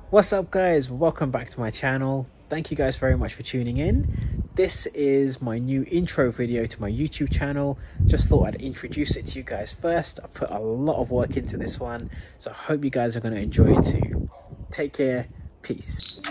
What's up guys, welcome back to my channel. Thank you guys very much for tuning in. This is my new intro video to my YouTube channel. Just thought I'd introduce it to you guys first. I've put a lot of work into this one, so I hope you guys are going to enjoy it too. Take care, peace.